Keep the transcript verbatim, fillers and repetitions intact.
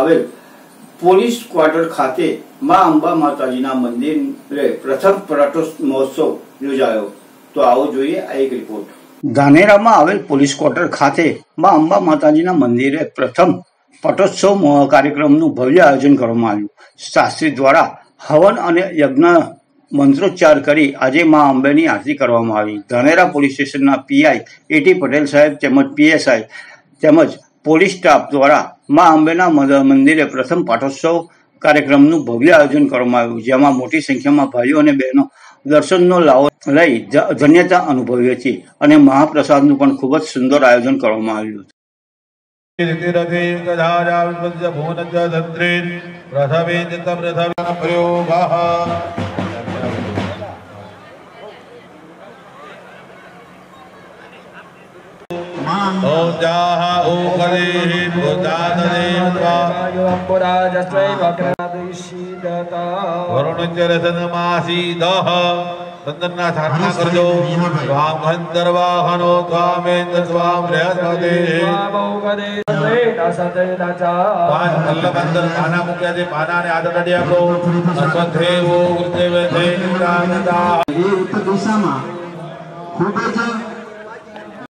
આવેલ police quarter ખાતે મા અંબા માતાજીના મંદિરે પ્રથમ પટોત્સવ મહોત્સવ યોજાયો। તો આવો જોઈએ આ એક રિપોર્ટ। ધાનેરામાં આવેલ પોલીસ ક્વાર્ટર ખાતે મા અંબા માતાજીના મંદિરે પ્રથમ પટોત્સવ કાર્યક્રમનું ભવ્ય આયોજન કરવામાં આવ્યું। શાસ્ત્રી દ્વારા હવન અને યજ્ઞ મંત્રોચ્ચાર કરી આજે મા અંબેની આરતી કરવામાં આવી। ધાનેરા પોલીસ સ્ટેશનના પીઆઈ એટી પટેલ સાહેબ તેમજ પીએસઆઈ તેમજ પોલીસ સ્ટાફ દ્વારા મા અંબેના મંદિરે પ્રથમ પાટોત્સવ કાર્યક્રમનું ભવ્ય આયોજન કરવામાં આવ્યું, જેમાં મોટી સંખ્યામાં ભાઈઓ અને બહેનો દર્શનનો લાવો લઈ ધન્યતા અનુભવી હતી અને મહાપ્રસાદનું પણ ખૂબ જ સુંદર આયોજન કરવામાં આવ્યું ओम जाहा ओकरे गोदादेवा योपुराजस्वै वक्रनादिशीदता वरुणचरसनमासीदः चंदनना साधना करजो स्वाम गंधर्वाहनो स्वामेन्द्र स्वाम बृहस्पति स्वामोगदे सतेदाचा पांच मल्लबंदर पाना मुक्या दे पाना ने आदर दे आपको अश्वत्थेवो गुरुदेव दे निरानदा ये उत्तर दिशाમાં ખૂબ જ